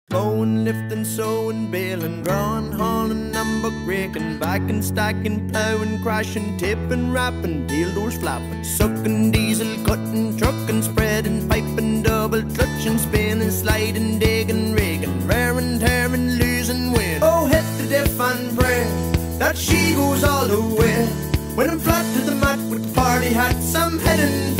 Mowing, lifting, sowing, baling, drawing, hauling, number raking, backing, stacking, plowing, crashing, tipping, wrapping, deal doors flapping, sucking, diesel, cutting, trucking, spreading, piping, double clutching, spinning, sliding, digging, rigging, raring, tearing, losing, win. Oh, hit the diff and pray that she goes all the way. When I'm flat to the mat with party hats, I'm heading